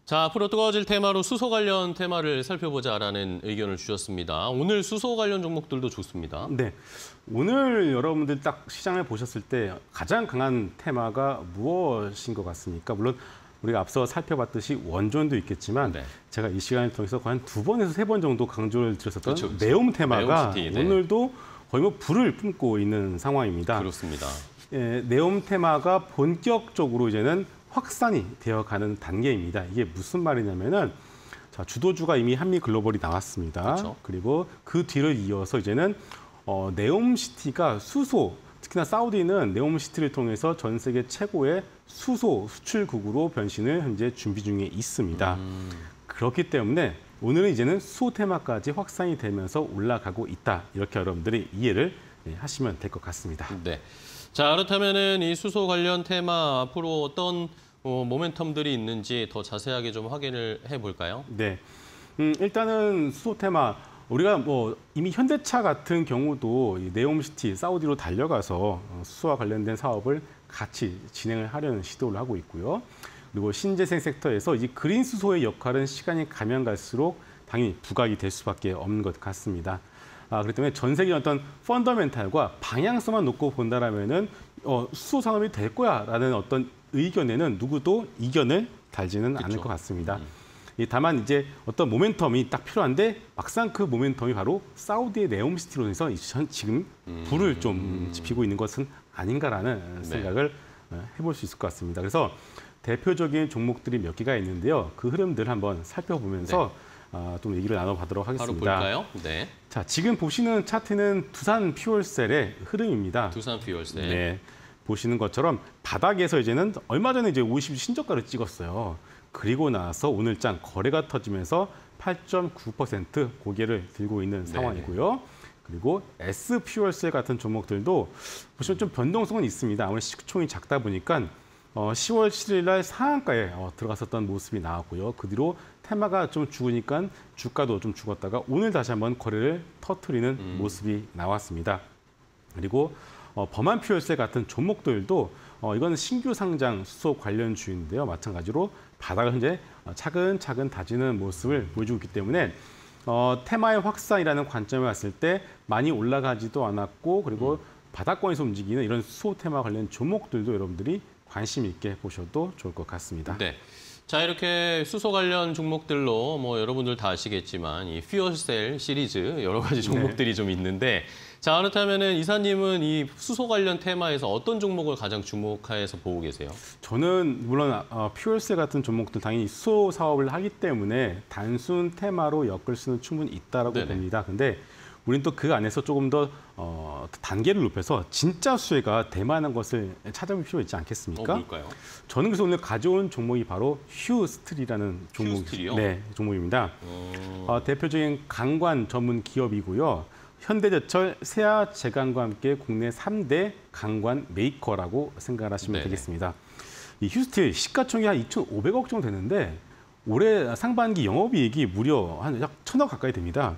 자, 앞으로 뜨거워질 테마로 수소 관련 테마를 살펴보자라는 의견을 주셨습니다. 오늘 수소 관련 종목들도 좋습니다. 네, 오늘 여러분들 딱 시장을 보셨을 때 가장 강한 테마가 무엇인 것 같습니까? 물론 우리가 앞서 살펴봤듯이 원전도 있겠지만 네. 제가 이 시간을 통해서 한 2번에서 3번 정도 강조를 드렸었던 그렇죠. 네옴 테마가 네옴시티, 네. 오늘도 거의 뭐 불을 뿜고 있는 상황입니다. 그렇습니다. 예, 네옴 테마가 본격적으로 이제는 확산이 되어가는 단계입니다. 이게 무슨 말이냐면은 자, 주도주가 이미 한미글로벌이 나왔습니다. 그렇죠. 그리고 그 뒤를 이어서 이제는 네옴시티가 수소, 특히나 사우디는 네옴시티를 통해서 전 세계 최고의 수소 수출국으로 변신을 현재 준비 중에 있습니다. 그렇기 때문에 오늘은 이제는 수소 테마까지 확산이 되면서 올라가고 있다. 이렇게 여러분들이 이해를 하시면 될 것 같습니다. 네. 자, 그렇다면은 이 수소 관련 테마 앞으로 어떤 모멘텀들이 있는지 더 자세하게 좀 확인을 해볼까요? 네, 일단은 수소 테마 우리가 뭐 이미 현대차 같은 경우도 이 네옴시티 사우디로 달려가서 수소와 관련된 사업을 같이 진행을 하려는 시도를 하고 있고요. 그리고 신재생 섹터에서 이 그린 수소의 역할은 시간이 가면 갈수록 당연히 부각이 될 수밖에 없는 것 같습니다. 그렇기 때문에 전 세계 어떤 펀더멘탈과 방향성만 놓고 본다라면은 수소 산업이 될 거야라는 어떤 의견에는 누구도 이견을 달지는 않을 것 같습니다. 다만 이제 어떤 모멘텀이 딱 필요한데 막상 그 모멘텀이 바로 사우디의 네옴시티로 해서 지금 불을 좀 지피고 있는 것은 아닌가라는 생각을 해볼 수 있을 것 같습니다. 그래서 대표적인 종목들이 몇 개가 있는데요. 그 흐름들 한번 살펴보면서 좀 얘기를 나눠보도록 하겠습니다. 바로 볼까요? 네. 자, 지금 보시는 차트는 두산 퓨얼셀의 흐름입니다. 두산 퓨얼셀. 네. 보시는 것처럼 바닥에서 이제는 얼마 전에 이제 50 신저가를 찍었어요. 그리고 나서 오늘장 거래가 터지면서 8.9% 고개를 들고 있는 상황이고요. 그리고 S퓨얼셀 같은 종목들도 보시면 좀 변동성은 있습니다. 아무래도 시총이 작다 보니까 10월 7일 날 상한가에 들어갔었던 모습이 나왔고요. 그 뒤로 테마가 좀 죽으니까 주가도 좀 죽었다가 오늘 다시 한번 거래를 터트리는 모습이 나왔습니다. 그리고 범한 퓨얼셀 같은 종목들도 이건 신규 상장 수소 관련주인데요. 마찬가지로 바닥을 현재 차근차근 다지는 모습을 보여주고 있기 때문에 테마의 확산이라는 관점에 왔을 때 많이 올라가지도 않았고 그리고 바닥권에서 움직이는 이런 수소 테마 관련 종목들도 여러분들이 관심 있게 보셔도 좋을 것 같습니다. 네. 자, 이렇게 수소 관련 종목들로 뭐 여러분들 다 아시겠지만 이 퓨얼셀 시리즈 여러 가지 종목들이 좀 있는데 자, 그렇다면은 이사님은 이 수소 관련 테마에서 어떤 종목을 가장 주목해서 보고 계세요? 저는 물론 퓨얼셀 같은 종목들 당연히 수소 사업을 하기 때문에 단순 테마로 엮을 수는 충분히 있다라고 봅니다. 근데 우리는 또 그 안에서 조금 더 단계를 높여서 진짜 수혜가 될 만한 것을 찾아볼 필요가 있지 않겠습니까? 뭘까요? 저는 그래서 오늘 가져온 종목이 바로 휴스틸이라는 종목입니다. 대표적인 강관 전문 기업이고요. 현대제철, 세아제강과 함께 국내 3대 강관 메이커라고 생각하시면 되겠습니다. 이 휴스틸 시가총액이 한 2,500억 정도 되는데 올해 상반기 영업이익이 무려 한 약 1,000억 가까이 됩니다.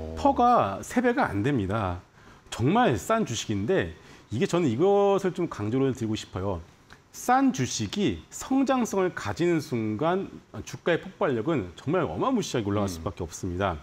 퍼가 3배가 안 됩니다. 정말 싼 주식인데 이게 저는 이것을 좀 강조를 드리고 싶어요. 싼 주식이 성장성을 가지는 순간 주가의 폭발력은 정말 어마무시하게 올라갈 수밖에 없습니다.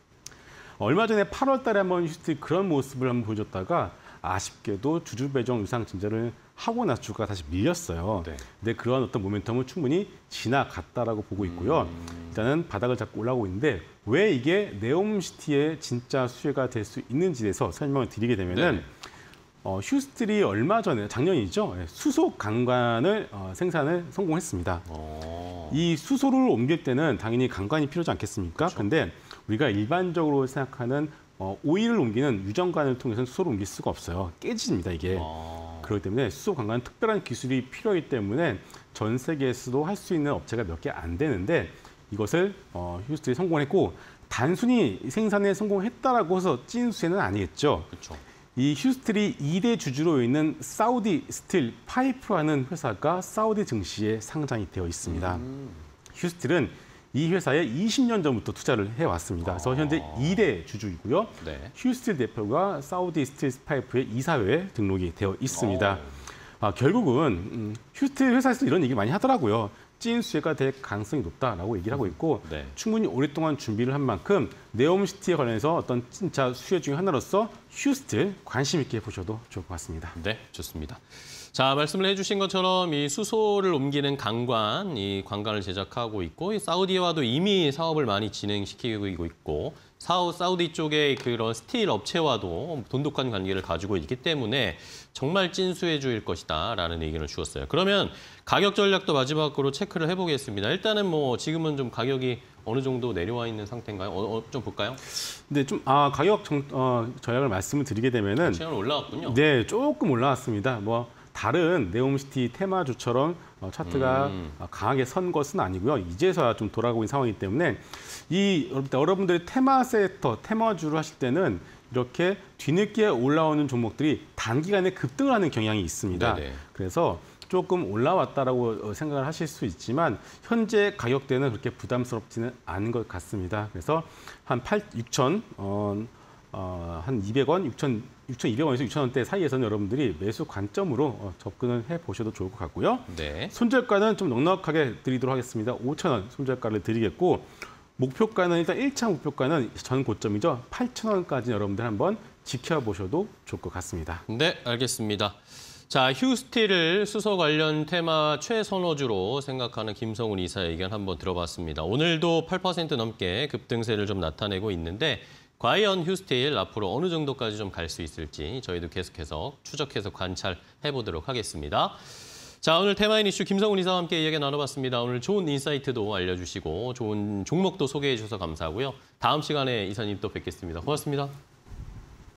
얼마 전에 8월 달에 한번 휴스틸 그런 모습을 한번 보여줬다가 아쉽게도 주주 배정 유상 증자를 하고 나서 주가가 다시 밀렸어요. 근데 그런 어떤 모멘텀은 충분히 지나갔다라고 보고 있고요. 일단은 바닥을 잡고 올라오고 있는데 왜 이게 네옴시티의 진짜 수혜가 될 수 있는지에 대해서 설명을 드리게 되면은 휴스틸이 얼마 전에 작년이죠. 수소 강관을 생산을 성공했습니다. 이 수소를 옮길 때는 당연히 강관이 필요하지 않겠습니까? 근데 우리가 일반적으로 생각하는 오일을 옮기는 유정관을 통해서는 수소를 옮길 수가 없어요. 깨집니다, 이게. 그렇기 때문에 수소 강관은 특별한 기술이 필요하기 때문에 전 세계에서도 할 수 있는 업체가 몇 개 안 되는데 이것을 휴스틸이 성공했고 단순히 생산에 성공했다라고 해서 찐 수혜는 아니겠죠. 그렇죠. 이 휴스틸이 2대 주주로 있는 사우디 스틸 파이프라는 회사가 사우디 증시에 상장이 되어 있습니다. 휴스틸은 이 회사에 20년 전부터 투자를 해왔습니다. 그래서 현재 2대 주주이고요. 휴스틸 대표가 사우디 스틸 파이프의 이사회에 등록이 되어 있습니다. 결국은 휴스틸 회사에서 이런 얘기 많이 하더라고요. 찐수혜가 될 가능성이 높다라고 얘기를 하고 있고 네. 충분히 오랫동안 준비를 한 만큼 네옴시티에 관련해서 어떤 진짜 수혜 중에 하나로서 휴스틸 관심 있게 보셔도 좋을 것 같습니다. 네, 좋습니다. 자, 말씀을 해주신 것처럼 이 수소를 옮기는 관관, 이 관관을 제작하고 있고, 이 사우디와도 이미 사업을 많이 진행시키고 있고, 사우디 쪽의 그런 스틸 업체와도 돈독한 관계를 가지고 있기 때문에 정말 찐수혜주일 것이다라는 의견을 주었어요. 그러면 가격 전략도 마지막으로 체크를 해보겠습니다. 일단은 뭐 지금은 좀 가격이 어느 정도 내려와 있는 상태인가요? 좀 볼까요? 네, 좀 가격 전략을 말씀을 드리게 되면은 최근 올라왔군요. 네, 조금 올라왔습니다. 뭐 다른 네옴시티 테마주처럼 차트가 강하게 선 것은 아니고요. 이제서야 좀 돌아가고 있는 상황이기 때문에 여러분들이 테마 섹터, 테마주를 하실 때는 이렇게 뒤늦게 올라오는 종목들이 단기간에 급등을 하는 경향이 있습니다. 네네. 그래서 조금 올라왔다라고 생각을 하실 수 있지만 현재 가격대는 그렇게 부담스럽지는 않은 것 같습니다. 그래서 한 6,000, 한 200원, 6,200원에서 6,000원대 사이에서는 여러분들이 매수 관점으로 접근을 해보셔도 좋을 것 같고요. 네. 손절가는 좀 넉넉하게 드리도록 하겠습니다. 5,000원 손절가를 드리겠고 목표가는 일단 1차 목표가는 전 고점이죠. 8,000원까지 여러분들 한번 지켜보셔도 좋을 것 같습니다. 네, 알겠습니다. 자, 휴스틸을 수소 관련 테마 최선호주로 생각하는 김성훈 이사의 의견 한번 들어봤습니다. 오늘도 8% 넘게 급등세를 좀 나타내고 있는데 과연 휴스틸 앞으로 어느 정도까지 좀 갈 수 있을지 저희도 계속해서 추적해서 관찰해 보도록 하겠습니다. 자, 오늘 테마인 이슈 김성훈 이사와 함께 이야기 나눠봤습니다. 오늘 좋은 인사이트도 알려주시고 좋은 종목도 소개해 주셔서 감사하고요. 다음 시간에 이사님 또 뵙겠습니다. 고맙습니다.